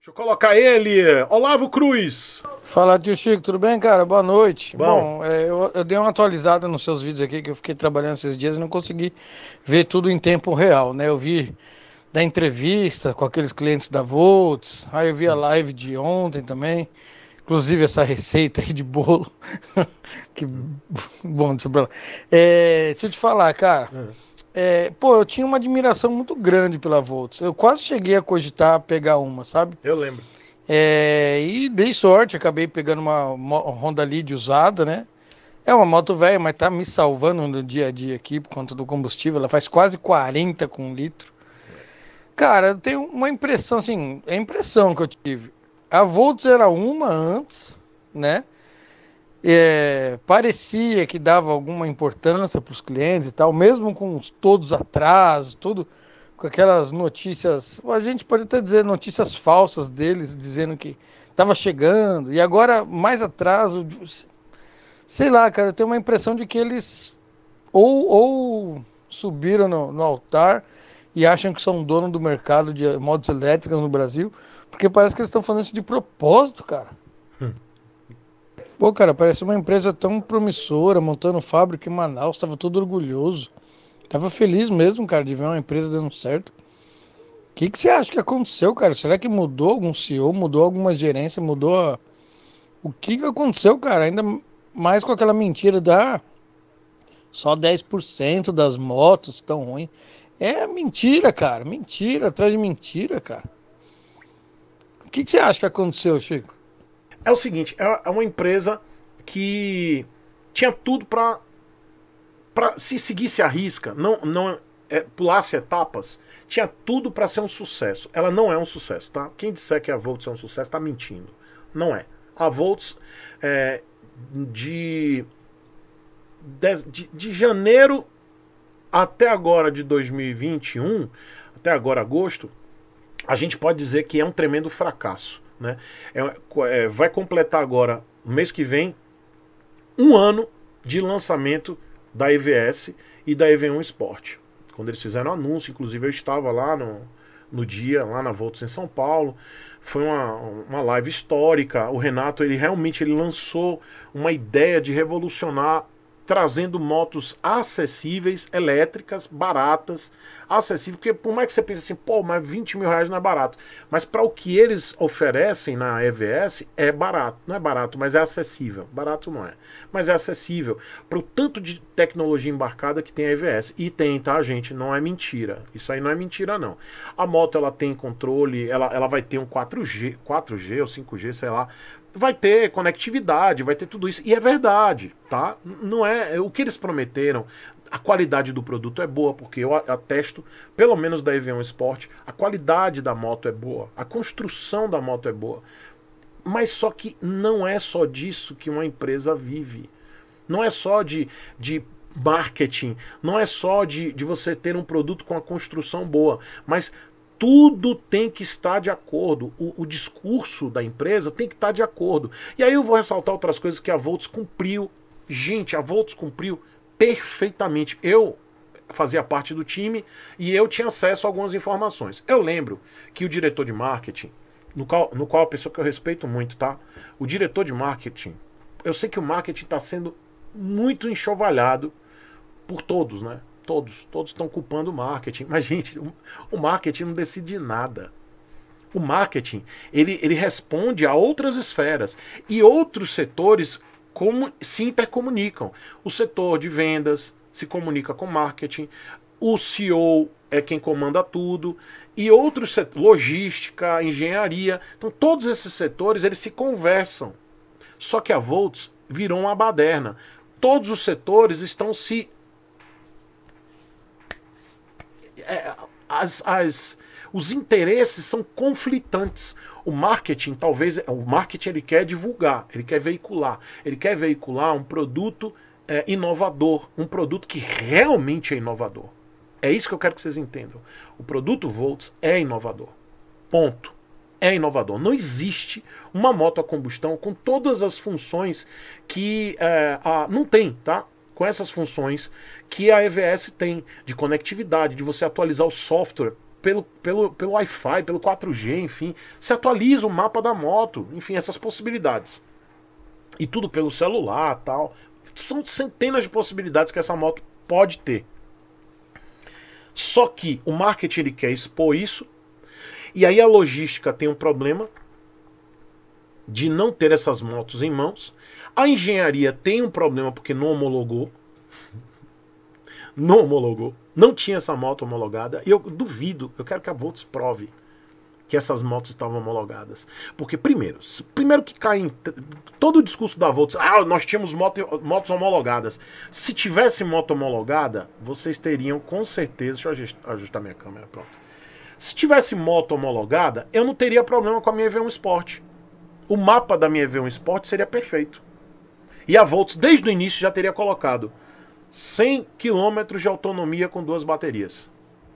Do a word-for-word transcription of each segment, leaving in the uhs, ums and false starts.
Deixa eu colocar ele, Olavo Cruz. Fala, tio Chico, tudo bem, cara? Boa noite. Bom, Bom, é, eu, eu dei uma atualizada nos seus vídeos aqui, que eu fiquei trabalhando esses dias e não consegui ver tudo em tempo real, né? Eu vi da entrevista com aqueles clientes da Volts, aí eu vi a live de ontem também, inclusive essa receita aí de bolo. Que bom, deixa eu pra lá. É, deixa eu te falar, cara. é, É, pô, eu tinha uma admiração muito grande pela Volts. Eu quase cheguei a cogitar pegar uma, sabe? eu lembro. É, e dei sorte, acabei pegando uma mo- Honda Lead usada, né? É uma moto velha, mas tá me salvando no dia a dia aqui por conta do combustível. Ela faz quase quarenta com um litro. Cara, eu tenho uma impressão, assim, é a impressão que eu tive. A Volts era uma antes, né? É, parecia que dava alguma importância para os clientes e tal, mesmo com os- todos os atrasos, tudo com aquelas notícias, a gente pode até dizer notícias falsas deles, dizendo que estava chegando, e agora mais atraso, sei lá, cara, eu tenho uma impressão de que eles ou, ou subiram no, no altar e acham que são dono do mercado de motos elétricas no Brasil, porque parece que eles estão fazendo isso de propósito, cara. Pô, cara, parece uma empresa tão promissora, montando fábrica em Manaus, tava todo orgulhoso. Tava feliz mesmo, cara, de ver uma empresa dando certo. O que que você acha que aconteceu, cara? Será que mudou algum C E O, mudou alguma gerência, mudou a... O que que aconteceu, cara? Ainda mais com aquela mentira da só dez por cento das motos tão ruins. É mentira, cara, mentira, atrás de mentira, cara. O que que você acha que aconteceu, Chico? É o seguinte, é é uma empresa que tinha tudo para para se seguisse a risca, não não é, pulasse etapas, tinha tudo para ser um sucesso. Ela não é um sucesso, tá? Quem disser que a Volts é um sucesso está mentindo. Não é. A Volts é, de, de de de janeiro até agora de dois mil e vinte e um, até agora agosto, a gente pode dizer que é um tremendo fracasso. Né? É, é, vai completar agora, no mês que vem, um ano de lançamento da E V S e da E V um Sport. Quando eles fizeram o anúncio, inclusive eu estava lá no, no dia, lá na Volts em São Paulo. Foi uma, uma live histórica. O Renato, ele realmente ele lançou uma ideia de revolucionar, trazendo motos acessíveis, elétricas, baratas, acessíveis, porque por mais que você pense assim, pô, mas vinte mil reais não é barato, mas para o que eles oferecem na E V S é barato, não é barato, mas é acessível, barato não é, mas é acessível para o tanto de tecnologia embarcada que tem a E V S, e tem, tá gente, não é mentira, isso aí não é mentira não. A moto ela tem controle, ela, ela vai ter um quatro G, quatro G ou cinco G, sei lá, vai ter conectividade, vai ter tudo isso. E é verdade, tá? Não é o que eles prometeram. A qualidade do produto é boa, porque eu atesto, pelo menos da E V um Sport, a qualidade da moto é boa, a construção da moto é boa. Mas só que não é só disso que uma empresa vive. Não é só de, de marketing, não é só de, de você ter um produto com a construção boa, mas tudo tem que estar de acordo. O, o discurso da empresa tem que estar de acordo. E aí eu vou ressaltar outras coisas que a Volts cumpriu. Gente, a Volts cumpriu perfeitamente. Eu fazia parte do time e eu tinha acesso a algumas informações. Eu lembro que o diretor de marketing, no qual, no qual a pessoa que eu respeito muito, tá? O diretor de marketing, eu sei que o marketing está sendo muito enxovalhado por todos, né? Todos, todos estão culpando o marketing. Mas, gente, o, o marketing não decide nada. O marketing, ele, ele responde a outras esferas. E outros setores como, se intercomunicam. O setor de vendas se comunica com marketing. O C E O é quem comanda tudo. E outros setores, logística, engenharia. Então, todos esses setores, eles se conversam. Só que a Volts virou uma baderna. Todos os setores estão se É, as, as, os interesses são conflitantes. O marketing, talvez, o marketing ele quer divulgar, ele quer veicular, ele quer veicular um produto é, inovador, um produto que realmente é inovador. É isso que eu quero que vocês entendam. O produto Volts é inovador. Ponto. É inovador. Não existe uma moto a combustão com todas as funções que é, a, não tem, tá? Com essas funções que a E V S tem, de conectividade, de você atualizar o software pelo, pelo, pelo Wi-Fi, pelo quatro G, enfim. Se atualiza o mapa da moto, enfim, essas possibilidades. E tudo pelo celular, tal. São centenas de possibilidades que essa moto pode ter. Só que o marketing ele quer expor isso, e aí a logística tem um problema de não ter essas motos em mãos. A engenharia tem um problema porque não homologou. Não homologou. Não tinha essa moto homologada. E eu duvido, eu quero que a Volts prove que essas motos estavam homologadas. Porque, primeiro, primeiro que cai em todo o discurso da Volts, ah, nós tínhamos moto, motos homologadas. Se tivesse moto homologada, vocês teriam com certeza... Deixa eu ajustar, ajustar minha câmera, pronto. Se tivesse moto homologada, eu não teria problema com a minha E V um Sport. O mapa da minha E V um Sport seria perfeito. E a Volts, desde o início, já teria colocado cem quilômetros de autonomia com duas baterias.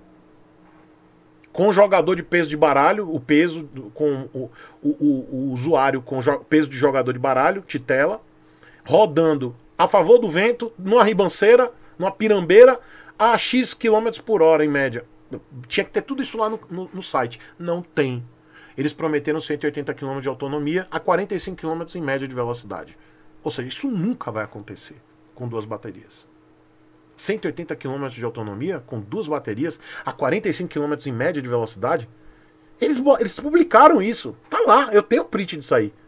Com jogador de peso de baralho, o peso com o, o, o, o usuário com peso de jogador de baralho, titela, rodando a favor do vento, numa ribanceira, numa pirambeira, a X quilômetros por hora, em média. Tinha que ter tudo isso lá no, no, no site. Não tem. Eles prometeram cento e oitenta quilômetros de autonomia a quarenta e cinco quilômetros em média de velocidade. Ou seja, isso nunca vai acontecer com duas baterias. cento e oitenta quilômetros de autonomia com duas baterias a quarenta e cinco quilômetros em média de velocidade. Eles, eles publicaram isso. Tá lá, eu tenho o print disso aí.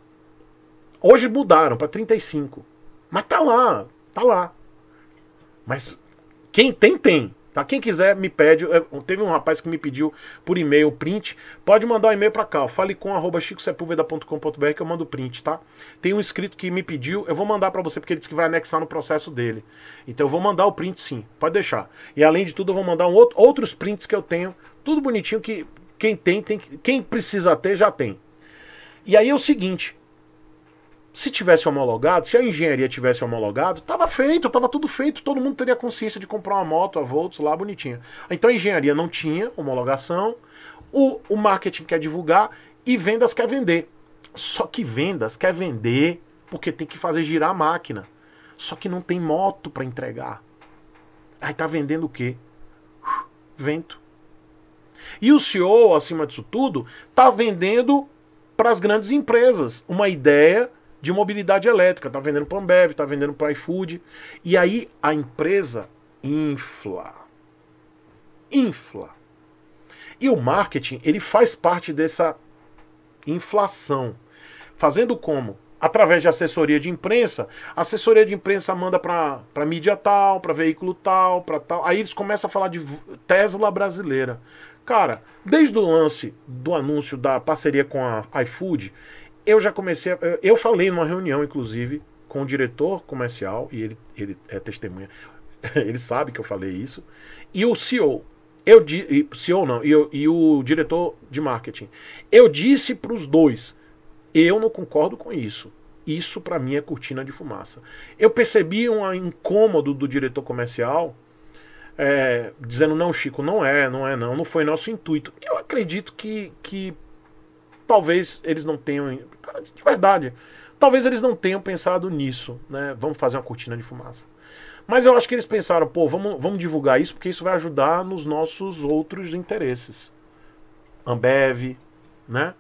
Hoje mudaram para trinta e cinco. Mas tá lá, tá lá. Mas quem tem, tem. Tá? Quem quiser me pede. Teve um rapaz que me pediu por e-mail o print. Pode mandar um e-mail para cá. Fale com arroba chico sepulveda ponto com ponto br que eu mando o print, tá? Tem um inscrito que me pediu. Eu vou mandar para você porque ele disse que vai anexar no processo dele. Então eu vou mandar o print sim. Pode deixar. E além de tudo eu vou mandar um outro, outros prints que eu tenho. Tudo bonitinho que quem tem, tem. Quem precisa ter, já tem. E aí é o seguinte. Se tivesse homologado, se a engenharia tivesse homologado, tava feito, tava tudo feito, todo mundo teria consciência de comprar uma moto, a Volts lá, bonitinha. Então a engenharia não tinha homologação, o, o marketing quer divulgar e vendas quer vender. Só que vendas quer vender porque tem que fazer girar a máquina. Só que não tem moto para entregar. Aí tá vendendo o quê? Vento. E o C E O, acima disso tudo, tá vendendo para as grandes empresas uma ideia de mobilidade elétrica, tá vendendo para a Ambev, tá vendendo para a iFood, e aí a empresa infla. Infla. E o marketing, ele faz parte dessa inflação. Fazendo como? Através de assessoria de imprensa, a assessoria de imprensa manda para mídia tal, para veículo tal, para tal, aí eles começam a falar de Tesla brasileira. Cara, desde o lance do anúncio da parceria com a iFood, eu já comecei, a, eu falei numa reunião, inclusive, com o diretor comercial, e ele, ele é testemunha, ele sabe que eu falei isso, e o C E O, eu di, C E O não, e, eu, e o diretor de marketing, eu disse para os dois, eu não concordo com isso, isso para mim é cortina de fumaça. Eu percebi um incômodo do diretor comercial, é, dizendo, não, Chico, não é, não é não, não foi nosso intuito. Eu acredito que, que talvez eles não tenham, de verdade, talvez eles não tenham pensado nisso, né? Vamos fazer uma cortina de fumaça. Mas eu acho que eles pensaram, pô, vamos, vamos divulgar isso porque isso vai ajudar nos nossos outros interesses. Ambev, né?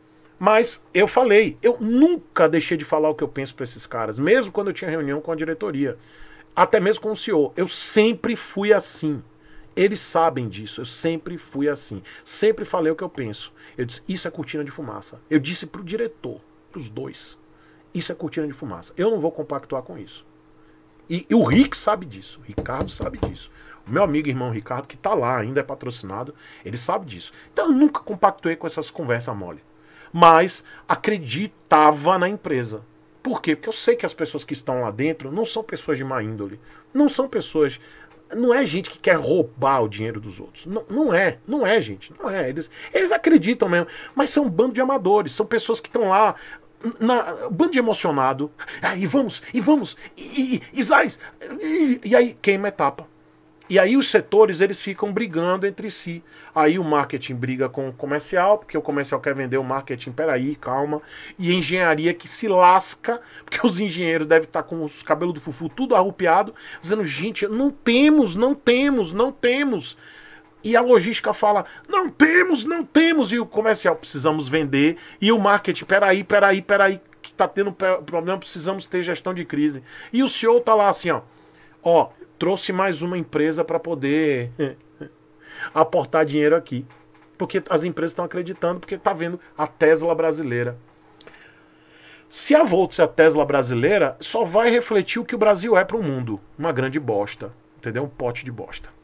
Mas eu falei, eu nunca deixei de falar o que eu penso para esses caras, mesmo quando eu tinha reunião com a diretoria, até mesmo com o C E O. Eu sempre fui assim. Eles sabem disso, eu sempre fui assim. Sempre falei o que eu penso. Eu disse, isso é cortina de fumaça. Eu disse pro diretor, pros dois, isso é cortina de fumaça. Eu não vou compactuar com isso. E, e o Rick sabe disso, o Ricardo sabe disso. O meu amigo e irmão Ricardo, que tá lá, ainda é patrocinado, ele sabe disso. Então eu nunca compactuei com essas conversas mole. Mas acreditava na empresa. Por quê? Porque eu sei que as pessoas que estão lá dentro não são pessoas de má índole. Não são pessoas... Não é gente que quer roubar o dinheiro dos outros. Não, não é, não é, gente. Não é. Eles, eles acreditam mesmo. Mas são um bando de amadores. São pessoas que estão lá, na, um bando de emocionado. Ah, e vamos, e vamos, e, e, e, zais, e, e aí queima a etapa. E aí os setores, eles ficam brigando entre si. Aí o marketing briga com o comercial, porque o comercial quer vender o marketing, peraí, calma. E a engenharia que se lasca, porque os engenheiros devem estar com os cabelos do fufu tudo arrupiado, dizendo, gente, não temos, não temos, não temos. E a logística fala, não temos, não temos. E o comercial, precisamos vender. E o marketing, peraí, peraí, peraí, que tá tendo problema, precisamos ter gestão de crise. E o senhor tá lá assim, ó. Ó, trouxe mais uma empresa para poder aportar dinheiro aqui. Porque as empresas estão acreditando, porque tá vendo a Tesla brasileira. Se a Volks é a Tesla brasileira, só vai refletir o que o Brasil é para o mundo. Uma grande bosta. Entendeu? Um pote de bosta.